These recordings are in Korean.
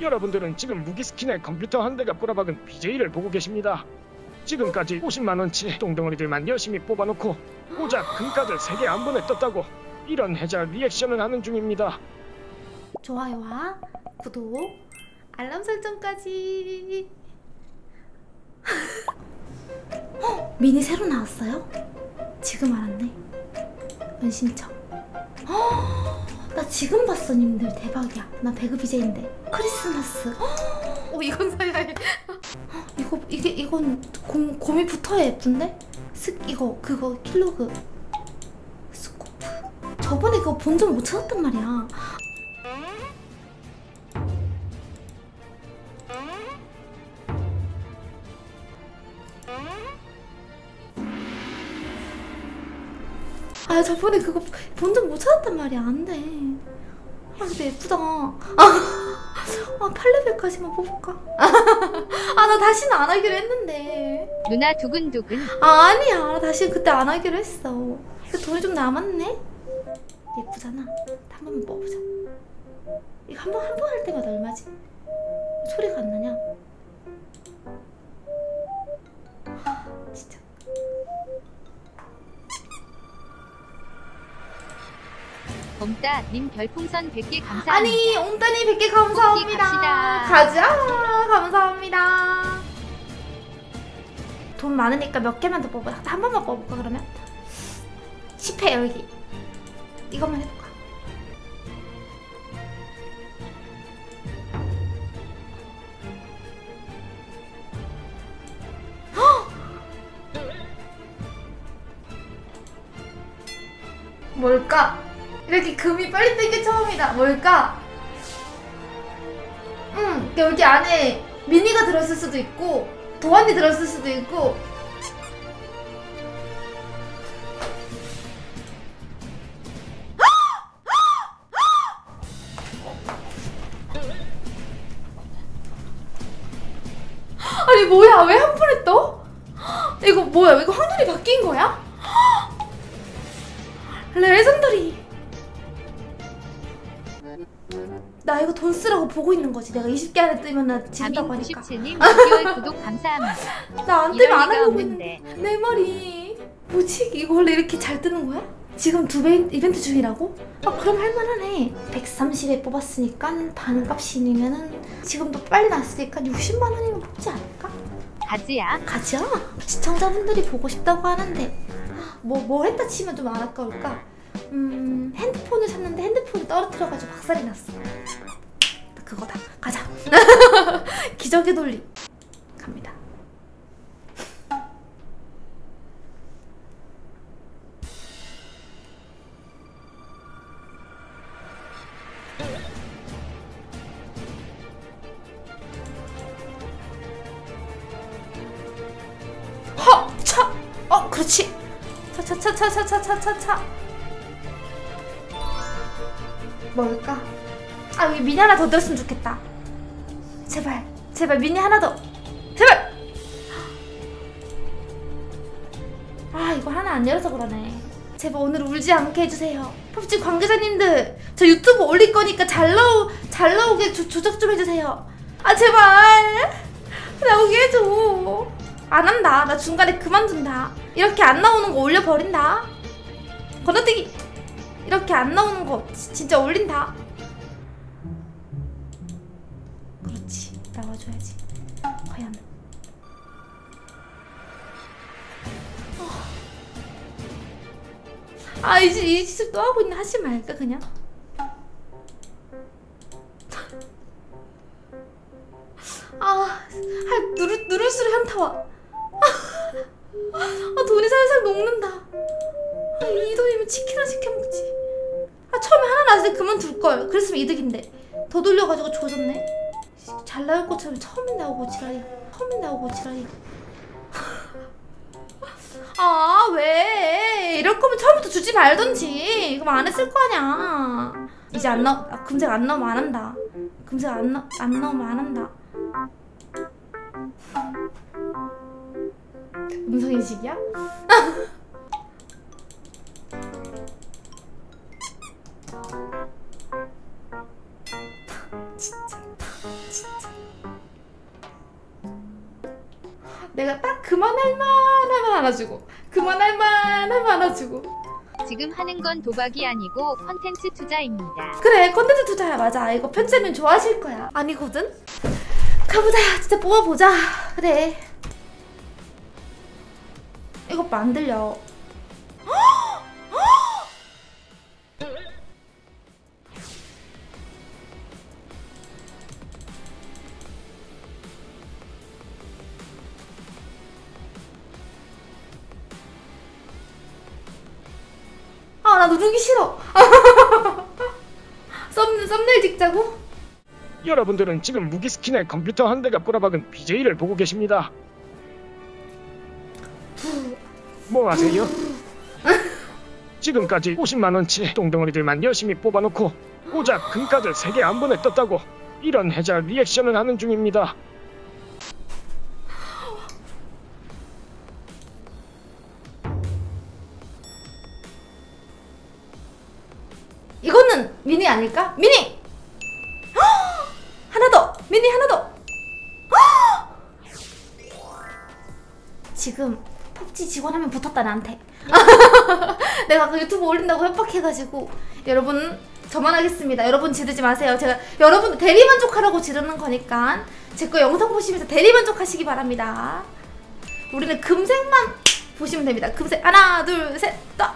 여러분들은 지금 무기스킨의 컴퓨터 한 대가 꼬라박은 BJ를 보고 계십니다. 지금까지 50만원치 똥덩어리들만 열심히 뽑아놓고 고작 금카드 3개 한 번에 떴다고 이런 해자 리액션을 하는 중입니다. 좋아요와 구독, 알람 설정까지. 미니 새로 나왔어요? 지금 알았네. 은신청. 나 지금 봤어 님들. 대박이야. 나 배그 BJ인데 크리스마스. 이건 사야 해. 이건 곰이 붙어야 예쁜데? 이거 그거 킬로그 스코프. 저번에 그거 본점 못 찾았단 말이야. 저번에 그거 본점 못 찾았단 말이야. 안 돼. 근데 예쁘다. 8레벨까지만 뽑을까? 나 다시는 안 하기로 했는데. 누나 두근두근. 아니야. 나 다시 그때 안 하기로 했어. 돈이 좀 남았네? 예쁘잖아. 한 번만 뽑아보자. 이거 한 번 할 때마다 얼마지? 소리가 안 나냐? 진짜. 옴따님 별풍선 100개 감사합니다. 아니 옴따님 100개 감사합니다. 가자. 감사합니다. 돈 많으니까 몇 개만 더 뽑아. 한 번만 뽑을까 그러면? 10회 열기. 이것만 해볼까? 뭘까? 이렇게 금이 빨리 뜬 게 처음이다. 뭘까? 여기 안에 미니가 들었을 수도 있고 도안이 들었을 수도 있고. 아니 뭐야, 왜 한 번에 떠? 이거 뭐야, 이거 확률이 바뀐 거야? 레전더리. 나 이거 돈 쓰라고 보고 있는 거지. 내가 20개 안에 뜨면 나 지른다고 하니까. 97님 6개월 구독 감사합니다. 나 안 뜨면 안 하려고 했는데. 내 말이 뭐지? 이거 원래 이렇게 잘 뜨는 거야? 지금 2배 이벤트 중이라고? 그럼 할만하네. 130에 뽑았으니까 반값이면은 지금도 빨리 났으니까 60만 원이면 뽑지 않을까? 가지야. 가지야? 시청자분들이 보고 싶다고 하는데 뭐 했다 치면 좀 안 아까울까? 핸드폰을 샀는데 핸드폰이 떨어뜨려가지고 박살이 났어. 그거다. 가자. 기적의 돌림. 갑니다. 그렇지. 차차차차차차차차. 뭘까? 여기 미니 하나 더 들었으면 좋겠다. 제발 미니 하나 더. 제발. 이거 하나 안 열어서 그러네. 제발 오늘 울지 않게 해주세요. 펍지 관계자님들, 저 유튜브 올릴 거니까 잘 나오게 조작 좀 해주세요. 제발 나오게 해줘. 안 한다. 나 중간에 그만둔다. 이렇게 안 나오는 거 올려버린다. 건너뛰기. 이렇게 안 나오는 거 진짜 올린다. 그렇지. 나와줘야지. 과연. 이 짓을 또 하고 있네. 하지 말까 그냥. 누를수록 현타와. 돈이 살살 녹는다. 이 돈이면 치킨 하나 시켜 먹지. 처음에 하나 나왔을 때 그만둘걸. 그랬으면 이득인데. 더 돌려가지고 조졌네. 잘 나올 것처럼 처음에 나오고 지랄이야. 왜? 이럴 거면 처음부터 주지 말던지. 그럼 안 했을 거 아니야. 이제 안 나오. 금색 안 나오면 안 한다. 금색 안 나오면 안 한다. 음성인식이야? 진짜 진짜. 내가 딱 그만할 만하면 안아주고 그만할 만하면 안아주고. 지금 하는 건 도박이 아니고 컨텐츠 투자입니다. 그래 컨텐츠 투자야. 맞아. 이거 편집하면 좋아하실 거야. 아니거든? 가보자. 진짜 뽑아보자. 그래. 이거 봐, 안 들려. 아, 나 누르기 싫어. 썸네일 찍자고? 여러분들은 지금 무기 스킨에 컴퓨터 한 대가 꼬라박은 BJ를 보고 계십니다. 뭐 하세요? 지금까지 50만원치 똥덩어리들만 열심히 뽑아놓고 고작 금카드 3개 한 번에 떴다고 이런 해자 리액션을 하는 중입니다. 이거는 미니 아닐까? 미니! 하나 더! 미니 하나 더! 지금 펍지 직원 하면 붙었다 나한테. 내가 그 유튜브 올린다고 협박해가지고. 여러분 저만 하겠습니다. 여러분 지르지 마세요. 제가 여러분 대리만족하라고 지르는 거니까 제 거 영상 보시면서 대리만족하시기 바랍니다. 우리는 금색만 보시면 됩니다. 금색. 하나 둘 셋 딱!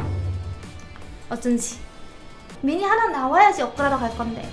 어쩐지 미니 하나 나와야지 업그레이드 갈 건데.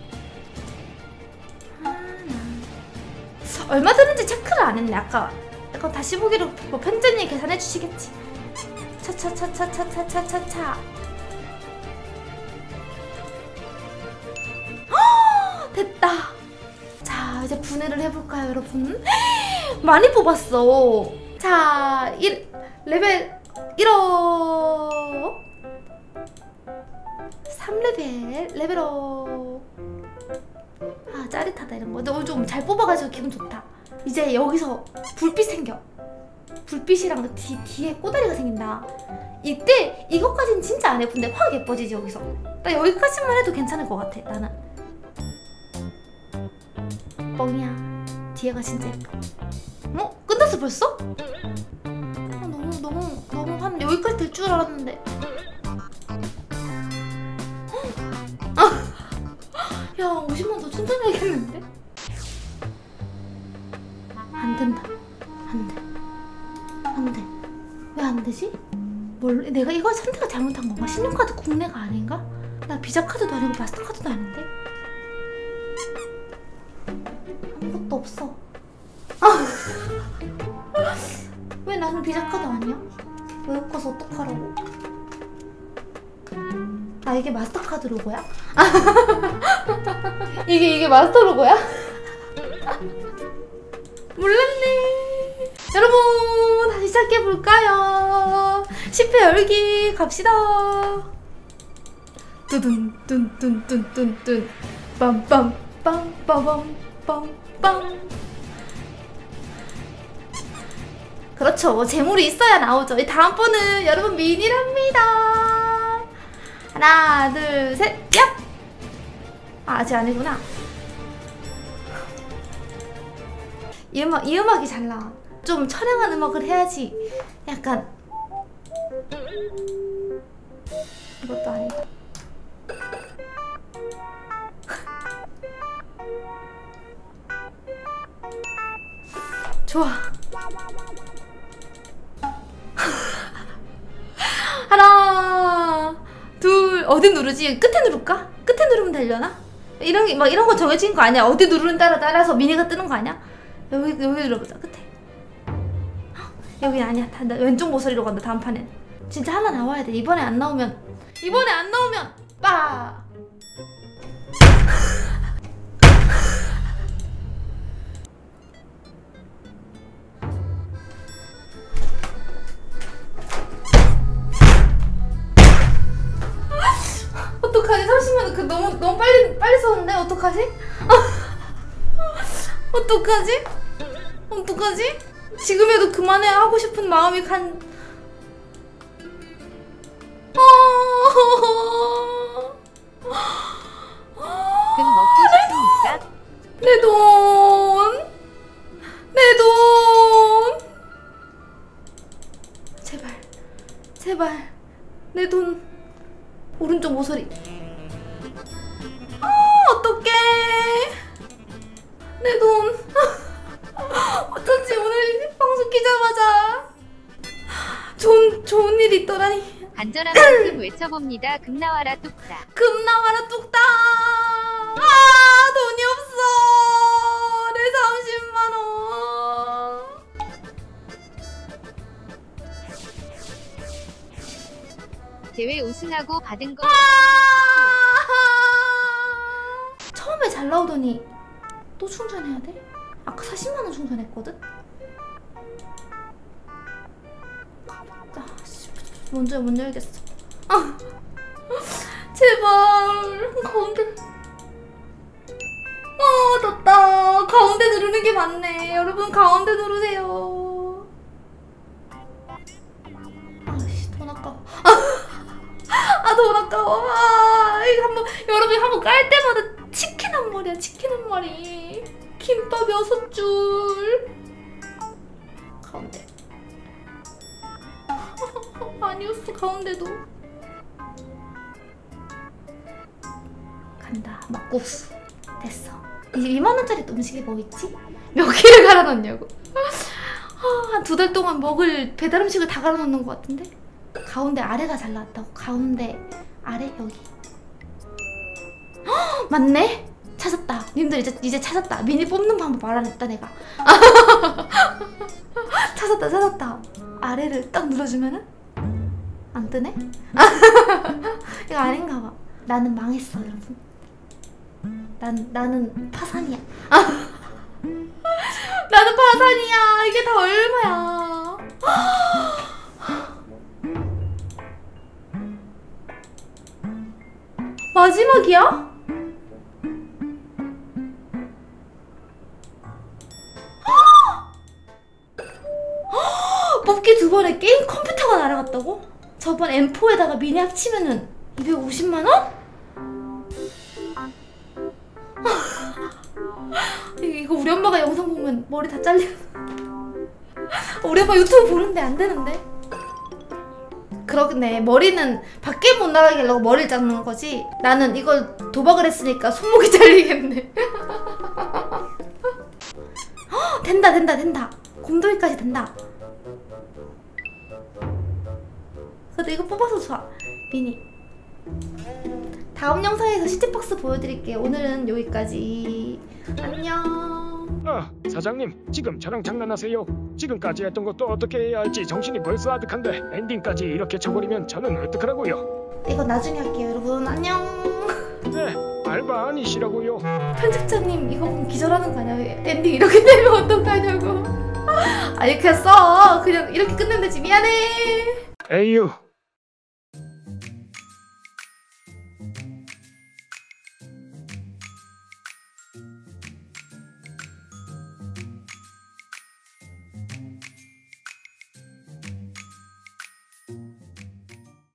얼마 드는지 체크를 안 했네. 아까 이거 다시 보기로 뭐 편집님 계산해 주시겠지. 차차차차차차차차. 됐다. 자 이제 분해를 해볼까요 여러분? 많이 뽑았어. 자 레벨 1호 3레벨 레벨업. 아 짜릿하다 이런 거. 너 좀 잘 뽑아가지고 기분 좋다. 이제 여기서 불빛 생겨. 불빛이랑 뒤에 꼬다리가 생긴다. 이때 이것까지는 진짜 안 예쁜데 확 예뻐지지 여기서. 나 여기까지만 해도 괜찮을 것 같아 나는. 뻥이야. 뒤에가 진짜 예뻐. 어? 끝났어 벌써? 너무 한 여기까지 될 줄 알았는데. 야 50만 더 천천히 해야겠는데? 안 된다. 안 돼. 왜 안 되지? 내가 이거 선택을 잘못한 건가? 신용카드 국내가 아닌가? 나 비자카드도 아니고 마스터카드도 아닌데? 아무것도 없어. 왜 나는 비자카드 아니야? 왜 엮어서 어떡하라고? 아 이게 마스터카드 로고야? 이게 마스터 로고야? 몰랐네. 여러분 다시 시작해볼까요? 10회 열기 갑시다. 뚜둔 뚠뚠뚠뚠뚠 빰빰빰빰빰빰빰. 그렇죠. 재물이 있어야 나오죠. 이 다음번은 여러분 미니랍니다. 하나 둘 셋 얍! 아 아직 아니구나. 이 음악이 잘 나와. 좀 촬영한 음악을 해야지. 약간 이것도 아니다. 좋아. 하나 둘. 어디 누르지? 끝에 누를까? 끝에 누르면 되려나? 이런 거 정해진 거 아니야. 어디 누르는 따라서 미니가 뜨는 거 아니야? 여기 눌러보자. 끝에. 여기 아니야. 나 왼쪽 모서리로 간다. 다음 판엔 진짜 하나 나와야 돼. 이번에 안 나오면 빠. 어떡하지? 30만 그 너무 빨리 썼는데 어떡하지? 어떡하지? 지금이라도 그만해 하고 싶은 마음이 간. 금 먹고 싶습니까? 내 돈. 내 돈. 제발. 제발. 내 돈. 오른쪽 모서리. 아, 어떡해. 내 돈. 어쩐지 오늘 방송 키자마자 좋은 일이 있더라니. 간절한 만큼 외쳐봅니다. 금 나와라 뚝딱. 금 나와라 뚝딱. 아, 돈이 없어. 내 30만 원. 대회 우승하고 받은 거. 처음에 잘 나오더니 또 충전해야 돼? 아까 40만 원 충전했거든? 아, 먼저 못 열겠어. 아, 제발 가운데. 아, 됐다. 가운데 누르는 게 맞네. 여러분 가운데 누르세요. 아씨, 돈 아까워. 아, 돈 아까워. 아, 이거 한번 여러분 한번 깔 때마다 치킨 한 마리야. 치킨 한 마리. 김밥 6줄. 가운데. 아니었어. 가운데도. 간다. 막국수. 됐어. 이제 2만원짜리 음식이 뭐 있지? 몇 개를 갈아놨냐고. 한 2달 동안 먹을 배달 음식을 다 갈아놓는 것 같은데? 가운데 아래가 잘 나왔다고. 가운데 아래 여기. 헉, 맞네? 찾았다. 님들 이제 찾았다. 미니 뽑는 방법 알아냈다 내가. 찾았다. 아래를 딱 눌러주면은 안 뜨네? 이거 아닌가 봐. 나는 망했어 여러분. 나는 파산이야. 나는 파산이야. 이게 다 얼마야. 마지막이야? 뽑기 2번에 게임 컴퓨터가 날아갔다고? 저번 M4에다가 미니 합치면은 250만원? 이거 우리 엄마가 영상 보면 머리 다 잘려. 우리 엄마 유튜브 보는데 안 되는데? 그러네. 머리는 밖에 못 나가게 하려고 머리를 자르는 거지. 나는 이걸 도박을 했으니까 손목이 잘리겠네. 된다. 곰돌이까지 된다. 그래도 이거 뽑아서 좋아. 미니. 다음 영상에서 시티박스 보여드릴게요. 오늘은 여기까지. 안녕. 아, 사장님, 지금 저랑 장난하세요? 지금까지 했던 것도 어떻게 해야 할지 정신이 벌써 아득한데 엔딩까지 이렇게 쳐버리면 저는 어떡하라고요? 이거 나중에 할게요 여러분. 안녕. 네, 알바 아니시라고요? 편집자님 이거 보면 기절하는 거 아니야? 엔딩 이렇게 되면 어떡하냐고. 아, 이렇게 써. 그냥 이렇게 끝내면 되지. 미안해. 에휴,